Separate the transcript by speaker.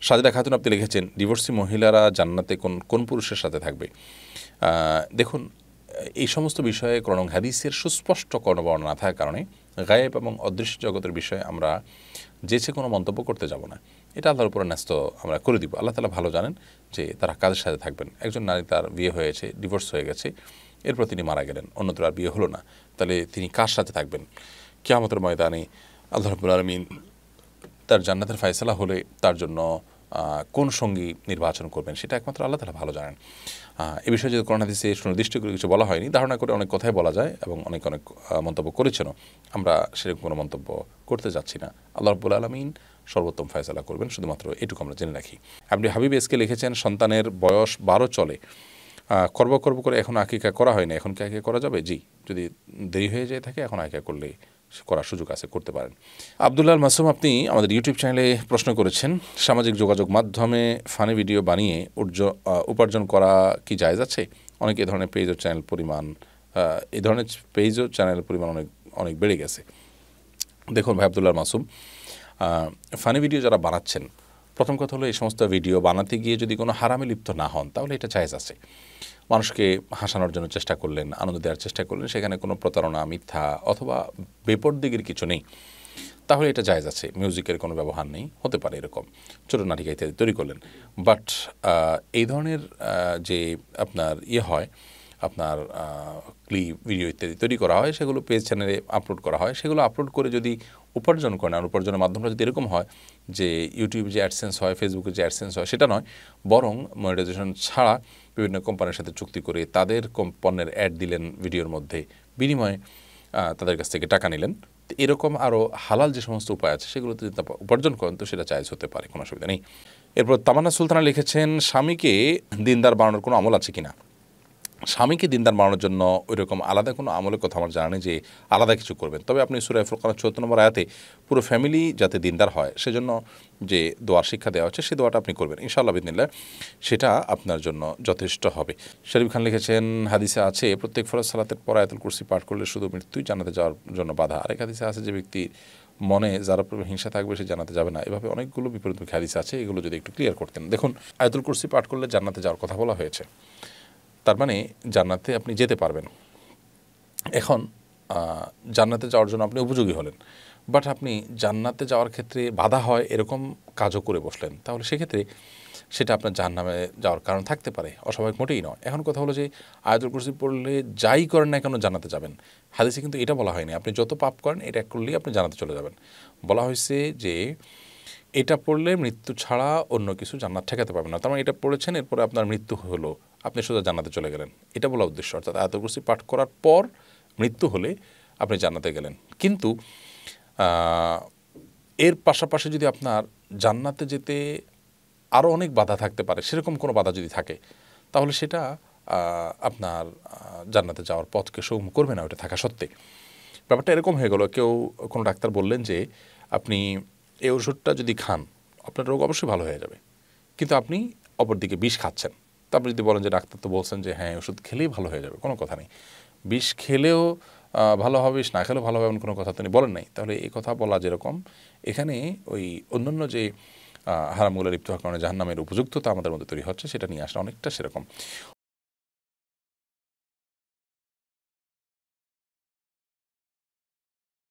Speaker 1: সাজেদা খাতুন আপনি লিখেছেন, ডিভোর্সি মহিলারা জান্নাতে কোন কোন পুরুষের সাথে থাকবে? দেখুন, এই সমস্ত বিষয়ে কোরআন হাদিসের সুস্পষ্ট কোনো বর্ণনা না থাকার কারণে গায়েব এবং অদৃশ্য জগতের বিষয়ে আমরা যেচে কোনো মন্তব্য করতে যাব না। এটা আল্লাহর উপরে ন্যস্ত আমরা করে দিব। আল্লাহ তাআলা ভালো জানেন যে তারা কাদের সাথে থাকবেন। একজন নারী, তার বিয়ে হয়েছে, ডিভোর্স হয়ে গেছে, এরপর তিনি মারা গেলেন, অন্যত্র আর বিয়ে হলো না, তাহলে তিনি কার সাথে থাকবেন? কিয়ামতের ময়দানে আল্লাহ রাব্বুল আলামিন তার জান্নাতের ফয়সালা হলে তার জন্য কোন সঙ্গী নির্বাচন করবেন সেটা একমাত্র আল্লাহ তাআলা ভালো জানেন। এ বিষয়ে যদি কোরআন হাদিসে সুনির্দিষ্ট করে কিছু বলা হয়নি, ধারণা করে অনেক কথাই বলা যায় এবং অনেক মন্তব্য করেছেনও। আমরা সেরকম কোনো মন্তব্য করতে যাচ্ছি না। আল্লাহ রাব্বুল আলামিন সর্বোত্তম ফয়সালা করবেন, শুধুমাত্র এটুকু আমরা জেনে রাখি। আপনি হাবিব এসকে লিখেছেন, সন্তানের বয়স 12 চলে, করব করে এখন আকিকা করা হয়নি, এখন কি আকিকা করা যাবে? জি, যদি দেরি হয়ে যায় থাকে এখন আকিকা করলে করার সুযোগ আছে, করতে পারেন। আব্দুল্লাহ মাসুম আপনি আমাদের ইউটিউব চ্যানেলে প্রশ্ন করেছেন, সামাজিক যোগাযোগ মাধ্যমে ফানি ভিডিও বানিয়ে উপার্জন করা কি জায়েজ আছে? অনেক এ ধরনের পেজ ও চ্যানেল পরিমাণ এই ধরনের পেজ ও চ্যানেলের পরিমাণ অনেক বেড়ে গেছে। দেখুন ভাই আব্দুল্লাহ মাসুম, ফানি ভিডিও যারা বানাচ্ছেন, প্রথম কথা হলো এই সমস্ত ভিডিও বানাতে গিয়ে যদি কোনো হারামে লিপ্ত না হন তাহলে এটা জায়েজ আছে। মানুষকে হাসানোর জন্য চেষ্টা করলেন, আনন্দ দেওয়ার চেষ্টা করলেন, সেখানে কোনো প্রতারণা, মিথ্যা অথবা বেপরদিগির কিছু নেই, তাহলে এটা জায়েজ আছে। মিউজিকের কোনো ব্যবহার নেই, হতে পারে এরকম ছোটো নাটিকা ইত্যাদি তৈরি করলেন। বাট এই ধরনের যে আপনার হয়, আপনার ক্লিপ, ভিডিও ইত্যাদি তৈরি করা হয়, সেগুলো পেজ চ্যানেলে আপলোড করা হয়, সেগুলো আপলোড করে যদি উপার্জন করেন, আর উপার্জনের মাধ্যমটা যদি এরকম হয় যে ইউটিউব যে অ্যাডসেন্স হয়, ফেসবুকে যে অ্যাডসেন্স হয় সেটা নয়, বরং মনিটাইজেশন ছাড়া বিভিন্ন কোম্পানির সাথে চুক্তি করে তাদের পণ্যের অ্যাড দিলেন ভিডিওর মধ্যে, বিনিময়ে তাদের কাছ থেকে টাকা নিলেন, এরকম আরও হালাল যে সমস্ত উপায় আছে সেগুলোতে যদি উপার্জন করেন তো সেটা জায়েজ হতে পারে, কোনো অসুবিধা নেই। এরপর তামান্না সুলতানা লিখেছেন, স্বামীকে দিনদার বানানোর কোনো আমল আছে কিনা? স্বামীকে দিনদার বানানোর জন্য ওই রকম আলাদা কোনো আমলের কথা আমার জানা নেই যে আলাদা কিছু করবেন। তবে আপনি সূরা ফুরকানের ৭৪ নম্বর আয়াতে পুরো ফ্যামিলি যাতে দিনদার হয় সেজন্য যে দোয়ার শিক্ষা দেওয়া হচ্ছে সেই দোয়াটা আপনি করবেন, ইনশাআল্লাহ বিদিনিল্লাহ সেটা আপনার জন্য যথেষ্ট হবে। শরীফ খান লিখেছেন, হাদিসে আছে প্রত্যেক ফরজ সালাতের পর আয়াতুল কুরসি পাঠ করলে শুধু মৃত্যুই জান্নাতে যাওয়ার জন্য বাধা। আরেক হাদিসে আছে যে ব্যক্তির মনে যার উপর হিংসা থাকবে সে জান্নাতে যাবে না। এভাবে অনেকগুলো বিপরীতমুখী হাদিস আছে, এগুলো যদি একটু ক্লিয়ার করতেন। দেখুন, আয়াতুল কুরসি পাঠ করলে জান্নাতে যাওয়ার কথা বলা হয়েছে, তার মানে জান্নাতে আপনি যেতে পারবেন। এখন জান্নাতে যাওয়ার জন্য আপনি উপযোগী হলেন, বাট আপনি জান্নাতে যাওয়ার ক্ষেত্রে বাধা হয় এরকম কাজও করে বসলেন, তাহলে সেক্ষেত্রে সেটা আপনার জাহান্নামে যাওয়ার কারণ থাকতে পারে, অস্বাভাবিক মোটেই নয়। এখন কথা হলো যে আয়াতুল কুরসি পড়লে যাই করেন না কেন জান্নাতে যাবেন, হাদিসে কিন্তু এটা বলা হয়নি আপনি যত পাপ করেন এটা করলেই আপনি জান্নাতে চলে যাবেন। বলা হয়েছে যে এটা পড়লে মৃত্যু ছাড়া অন্য কিছু জান্নাত ঠেকাতে পারবেন না। তার মানে এটা পড়েছেন, এরপরে আপনার মৃত্যু হলো, আপনি সোজা জান্নাতে চলে গেলেন, এটা বলা উদ্দেশ্য। অর্থাৎ আয়াতুল কুরসি পাঠ করার পর মৃত্যু হলে আপনি জান্নাতে গেলেন। কিন্তু এর পাশাপাশি যদি আপনার জান্নাতে যেতে আরও অনেক বাধা থাকতে পারে, সেরকম কোনো বাধা যদি থাকে তাহলে সেটা আপনার জান্নাতে যাওয়ার পথকে সুগম করবে না ওটা থাকা সত্ত্বে। ব্যাপারটা এরকম হয়ে গেল, কোনো ডাক্তার বললেন যে আপনি এই ওষুধটা যদি খান আপনার রোগ অবশ্যই ভালো হয়ে যাবে, কিন্তু আপনি অপরদিকে বিষ খাচ্ছেন। তো আপনি যদি বলেন যে ডাক্তার তো বলছেন যে হ্যাঁ ওষুধ খেলেই ভালো হয়ে যাবে, কোনো কথা নেই। বিষ খেলেও ভালো হবে, বিষ না খেলেও ভালো হবে এমন কোনো কথা তিনি বলেন নাই। তাহলে এই কথা বলা যেরকম, এখানে ওই অন্যান্য যে হারামগুলো লিপ্ত হওয়ার কারণে জাহান্নামের উপযুক্ততা আমাদের মধ্যে তৈরি হচ্ছে সেটা নিয়ে আসলে অনেকটা সেরকম।